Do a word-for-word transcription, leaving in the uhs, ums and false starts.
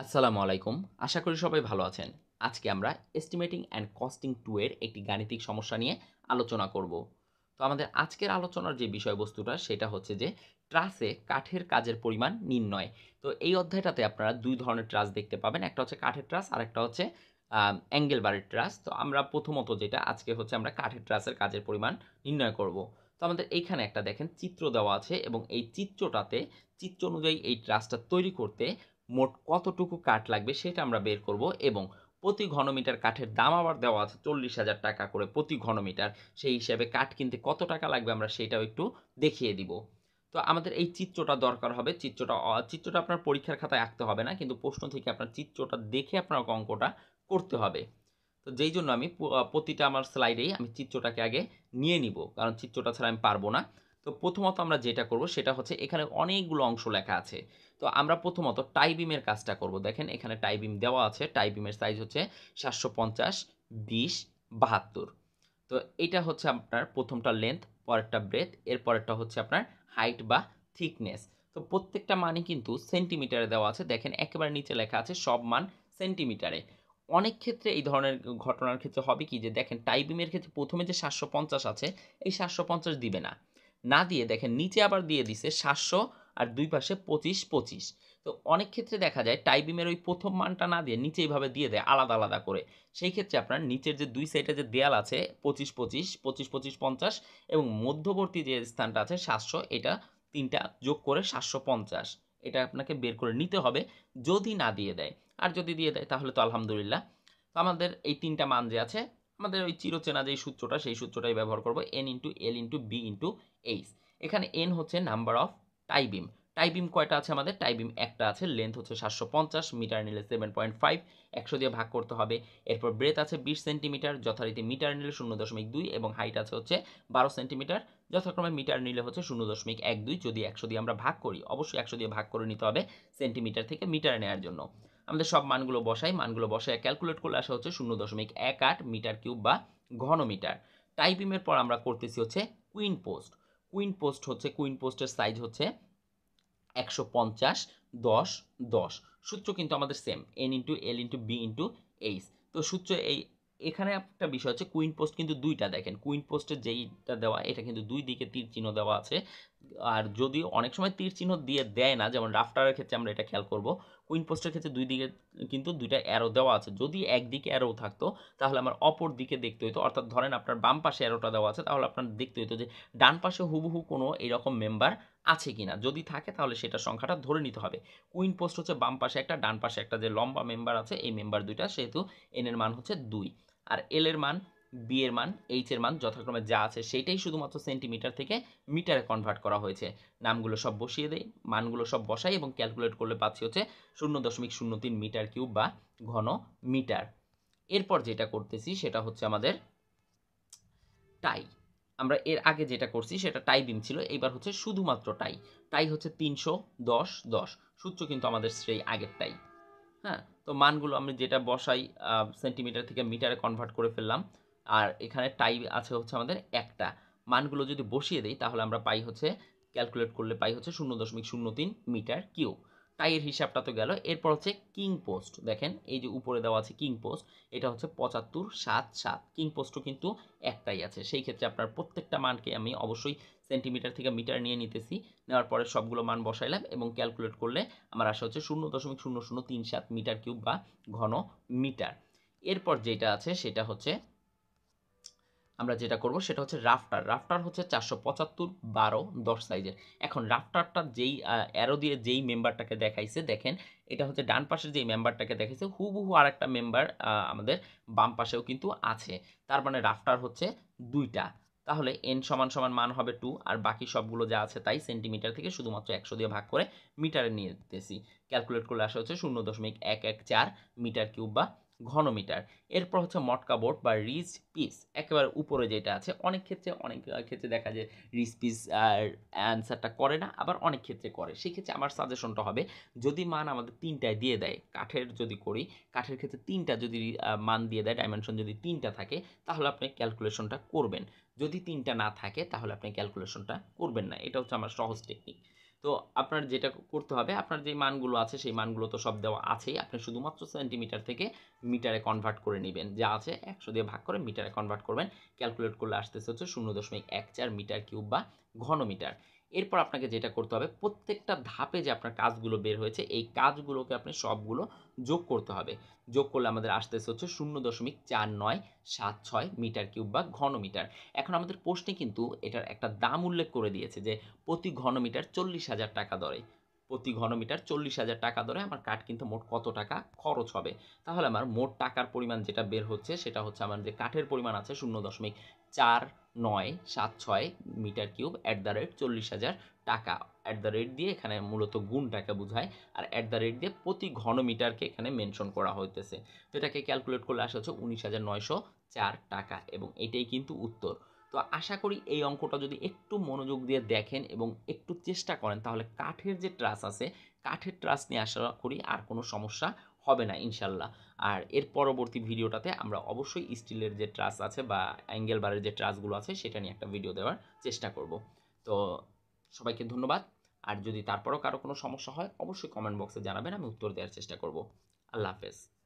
আসসালামু আলাইকুম। আশা করি সবাই ভালো আছেন। আজকে আমরা এস্টিমেটিং অ্যান্ড কস্টিং টু এর একটি গাণিতিক সমস্যা নিয়ে আলোচনা করব। তো আমাদের আজকের আলোচনার যে বিষয়বস্তুটা সেটা হচ্ছে যে ট্রাসে কাঠের কাজের পরিমাণ নির্ণয়। তো এই অধ্যায়টাতে আপনারা দুই ধরনের ট্রাস দেখতে পাবেন। একটা হচ্ছে কাঠের ট্রাস আর একটা হচ্ছে আম অ্যাঙ্গেল বারের ট্রাস। তো আমরা প্রথমত যেটা আজকে হচ্ছে আমরা কাঠের ট্রাসের কাজের পরিমাণ নির্ণয় করব। তো আমাদের এইখানে একটা দেখেন চিত্র দেওয়া আছে এবং এই চিত্রটাতে চিত্র অনুযায়ী এই ট্রাসটা তৈরি করতে মোট কতটুকু কাঠ লাগবে সেটা আমরা বের করব এবং প্রতি ঘনমিটার কাঠের দাম আবার দেওয়া আছে চল্লিশ হাজার টাকা করে প্রতি ঘনমিটার। সেই হিসাবে কাঠ কিনতে কত টাকা লাগবে আমরা সেটাও একটু দেখিয়ে দিব। তো আমাদের এই চিত্রটা দরকার হবে। চিত্রটা অ চিত্রটা আপনার পরীক্ষার খাতায় আঁকতে হবে না, কিন্তু প্রশ্ন থেকে আপনার চিত্রটা দেখে আপনার অঙ্কটা করতে হবে। তো যেই জন্য আমি প প্রতিটা আমার স্লাইডেই আমি চিত্রটাকে আগে নিয়ে নিব, কারণ চিত্রটা ছাড়া আমি পারব না। তো প্রথমত আমরা যেটা করব সেটা হচ্ছে এখানে অনেকগুলো অংশ লেখা আছে। তো আমরা প্রথমত টাই বিমের কাজটা করব। দেখেন এখানে টাই বিম দেওয়া আছে। টাই বিমের সাইজ হচ্ছে সাতশো পঞ্চাশ, বিশ, বাহাত্তর। তো এটা হচ্ছে আপনার প্রথমটা লেন্থ, পরেরটা ব্রেথ, এর পরেরটা হচ্ছে আপনার হাইট বা থিকনেস। তো প্রত্যেকটা মানই কিন্তু সেন্টিমিটারে দেওয়া আছে। দেখেন একেবারে নিচে লেখা আছে সব মান সেন্টিমিটারে। অনেক ক্ষেত্রে এই ধরনের ঘটনার ক্ষেত্রে হবে কি যে দেখেন টাই বিমের ক্ষেত্রে প্রথমে যে সাতশো পঞ্চাশ আছে এই সাতশো পঞ্চাশ দিবে না। না দিয়ে দেখেন নিচে আবার দিয়ে দিছে সাতশো আর দুই পাশে পঁচিশ, পঁচিশ। তো অনেক ক্ষেত্রে দেখা যায় টাই বিমের ওই প্রথম মানটা না দিয়ে নিচে এইভাবে দিয়ে দেয় আলাদা, আলাদা করে। সেই ক্ষেত্রে আপনার নিচের যে দুই সাইডে যে দেয়াল আছে পঁচিশ, পঁচিশ, পঁচিশ, পঁচিশ, পঞ্চাশ এবং মধ্যবর্তী যে স্থানটা আছে সাতশো, এটা তিনটা যোগ করে সাতশো পঞ্চাশ। এটা আপনাকে বের করে নিতে হবে যদি না দিয়ে দেয়। আর যদি দিয়ে দেয় তাহলে তো আলহামদুলিল্লাহ। তো আমাদের এই তিনটা মান যে আছে আমাদের ওই চিরচেনা যেই সূত্রটা সেই সূত্রটাই ব্যবহার করব, N into L into B into H. এখানে এন হচ্ছে number of tie beam. Tie beam কয়টা আছে আমাদের? টাই বিম একটা আছে, লেন্থ হচ্ছে সাতশো পঞ্চাশ, মিটার নিলে সেভেন পয়েন্ট ফাইভ, একশো দিয়ে ভাগ করতে হবে। এরপর ব্রেথ আছে বিশ সেন্টিমিটার, যথারীতি মিটার নিলে শূন্য দশমিক দুই এবং হাইট আছে হচ্ছে বারো সেন্টিমিটার, যথাক্রমে মিটার নিলে হচ্ছে শূন্য দশমিক এক দুই। যদি একশো দিয়ে আমরা ভাগ করি, অবশ্যই একশো দিয়ে ভাগ করে নিতে হবে সেন্টিমিটার থেকে মিটারে নেওয়ার জন্য। আমাদের সব মানগুলো বসাই, মানগুলো বসায় ক্যালকুলেট করলে আসা হচ্ছে শূন্য দশমিক এক আট মিটার কিউব বা ঘন মিটার। টাই বিমের পর আমরা করতেছি হচ্ছে কুইন পোস্ট। কুইন পোস্ট হচ্ছে কুইন পোস্টের সাইজ হচ্ছে একশো পঞ্চাশ, দশ, দশ। সূত্র কিন্তু আমাদের same, N into L into B into H. তো সূত্র এই এখানে একটা বিষয় হচ্ছে কুইন পোস্ট কিন্তু দুইটা, দেখেন কুইন পোস্টের যেইটা দেওয়া এটা কিন্তু দুই দিকে তীর চিহ্ন দেওয়া আছে। আর যদিও অনেক সময় তীর চিহ্ন দিয়ে দেয় না, যেমন রাফটারের ক্ষেত্রে আমরা এটা খেয়াল করব। কুইন পোস্টের ক্ষেত্রে দুই দিকে কিন্তু দুইটা অ্যারো দেওয়া আছে। যদি একদিকে অ্যারো থাকতো তাহলে আমার অপর দিকে দেখতে হতো, অর্থাৎ ধরেন আপনার বাম পাশে অ্যারোটা দেওয়া আছে তাহলে আপনার দেখতে হতো যে ডান পাশে হুবহু কোনো এরকম মেম্বার আছে কিনা। যদি থাকে তাহলে সেটা সংখ্যাটা ধরে নিতে হবে। কুইন পোস্ট হচ্ছে বাম পাশে একটা, ডান পাশে একটা যে লম্বা মেম্বার আছে এই মেম্বার দুইটা, সেহেতু এন এর মান হচ্ছে দুই। আর এল এর মান, বি এর মান, এইচ এর মান যথাক্রমে যা আছে সেটাই শুধুমাত্র সেন্টিমিটার থেকে মিটারে কনভার্ট করা হয়েছে। নামগুলো সব বসিয়ে দেই, মানগুলো সব বসাই এবং ক্যালকুলেট করলে পাচ্ছি হচ্ছে শূন্য দশমিক শূন্য তিন মিটার কিউব বা ঘন মিটার। এরপর যেটা করতেছি সেটা হচ্ছে আমাদের টাই। আমরা এর আগে যেটা করছি সেটা টাই বিম ছিল, এইবার হচ্ছে শুধুমাত্র টাই। টাই হচ্ছে তিনশো, দশ, দশ। সূত্র কিন্তু আমাদের সেই আগের টাই। হ্যাঁ, তো মানগুলো আমি যেটা বসাই সেন্টিমিটার থেকে মিটারে কনভার্ট করে ফেললাম। আর এখানে টাই আছে হচ্ছে আমাদের একটা। মানগুলো যদি বসিয়ে দিই তাহলে আমরা পাই হচ্ছে, ক্যালকুলেট করলে পাই হচ্ছে শূন্য দশমিক শূন্য তিন মিটার কিউব। টাইয়ের হিসাবটা তো গেল। এরপর হচ্ছে কিং পোস্ট। দেখেন এই যে উপরে দেওয়া আছে কিং পোস্ট, এটা হচ্ছে পঁচাত্তর, সাত, সাত। কিং পোস্টও কিন্তু একটাই আছে। সেই ক্ষেত্রে আপনার প্রত্যেকটা মানকে আমি অবশ্যই সেন্টিমিটার থেকে মিটার নিয়ে নিতেছি। নেওয়ার পরে সবগুলো মান বসাইলাম এবং ক্যালকুলেট করলে আমার আসা হচ্ছে শূন্য দশমিক শূন্য শূন্য তিন সাত মিটার কিউব বা ঘন মিটার। এরপর যেটা আছে সেটা হচ্ছে আমরা যেটা করব সেটা হচ্ছে রাফটার। রাফটার হচ্ছে চারশো পঁচাত্তর, বারো, দশ সাইজের। এখন রাফটারটা যেই অ্যারো দিয়ে যেই মেম্বারটাকে দেখাইছে, দেখেন এটা হচ্ছে ডান পাশের যেই মেম্বারটাকে দেখাইছে হুবহু আর একটা মেম্বার আমাদের বাম পাশেও কিন্তু আছে। তার মানে রাফটার হচ্ছে দুইটা। তাহলে এন সমান সমান মান হবে টু, আর বাকি সবগুলো যা আছে তাই সেন্টিমিটার থেকে শুধুমাত্র একশো দিয়ে ভাগ করে মিটারে নিয়ে যেতেছি। ক্যালকুলেট করলে আসা হচ্ছে শূন্য দশমিক এক এক চার মিটার কিউব বা ঘন মিটার। এরপর হচ্ছে মটকা বোর্ড বা রিজ পিস, একেবারে উপরে যেটা আছে। অনেক ক্ষেত্রে অনেক ক্ষেত্রে দেখা যায় রিজ পিস আর অ্যান্সারটা করে না, আবার অনেক ক্ষেত্রে করে। সেক্ষেত্রে আমার সাজেশনটা হবে, যদি মান আমাদের তিনটায় দিয়ে দেয়, কাঠের যদি করি, কাঠের ক্ষেত্রে তিনটা যদি মান দিয়ে দেয়, ডাইমেনশন যদি তিনটা থাকে তাহলে আপনি ক্যালকুলেশনটা করবেন। যদি তিনটা না থাকে তাহলে আপনি ক্যালকুলেশনটা করবেন না। এটা হচ্ছে আমার সহজ টেকনিক। তো আপনার যেটা করতে হবে, আপনার যে মানগুলো আছে সেই মানগুলো তো সব দেওয়া আছেই। আপনি শুধুমাত্র সেন্টিমিটার থেকে মিটারে কনভার্ট করে নিবেন। যা আছে একশো দিয়ে ভাগ করে মিটারে কনভার্ট করবেন। ক্যালকুলেট করলে আসতেছে হচ্ছে শূন্য দশমিক এক চার মিটার কিউব বা ঘন মিটার। এরপর আপনাকে যেটা করতে হবে, প্রত্যেকটা ধাপে যে আপনার কাজগুলো বের হয়েছে এই কাজগুলোকে আপনি সবগুলো যোগ করতে হবে। যোগ করলে আমাদের আসতেছে হচ্ছে শূন্য দশমিক চার নয় সাত ছয় মিটার কিউব বা ঘন মিটার। এখন আমাদের প্রশ্নে কিন্তু এটার একটা দাম উল্লেখ করে দিয়েছে যে প্রতি ঘনমিটার চল্লিশ হাজার টাকা দরে। প্রতি ঘনমিটার চল্লিশ হাজার টাকা দরে আমার কাঠ কিনতে মোট কত টাকা খরচ হবে। তাহলে আমার মোট টাকার পরিমাণ যেটা বের হচ্ছে সেটা হচ্ছে আমার যে কাঠের পরিমাণ আছে শূন্য দশমিক চার নয় সাত ছয় metre cube at the rate চল্লিশ হাজার টাকা। অ্যাট দ্য রেট দিয়ে এখানে মূলত গুণটাকে বোঝায়, আর অ্যাট দ্য রেট দিয়ে প্রতি ঘনমিটারকে এখানে মেনশন করা হইতেছে। তো এটাকে ক্যালকুলেট করলে আসা হচ্ছে উনিশ হাজার নয়শো চার টাকা, এবং এটাই কিন্তু উত্তর। তো আশা করি এই অঙ্কটা যদি একটু মনোযোগ দিয়ে দেখেন এবং একটু চেষ্টা করেন তাহলে কাঠের যে ট্রাস আছে কাঠের ট্রাস নিয়ে আশা করি আর কোনো সমস্যা হবে না ইনশাল্লাহ। আর এর পরবর্তী ভিডিওটাতে আমরা অবশ্যই স্টিলের যে ট্রাস আছে বা অ্যাঙ্গেল বারের যে ট্রাসগুলো আছে সেটা নিয়ে একটা ভিডিও দেওয়ার চেষ্টা করব। তো সবাইকে ধন্যবাদ। আর যদি তারপরও কারো কোনো সমস্যা হয় অবশ্যই কমেন্ট বক্সে জানাবেন, আমি উত্তর দেওয়ার চেষ্টা করব। আল্লাহ হাফেজ।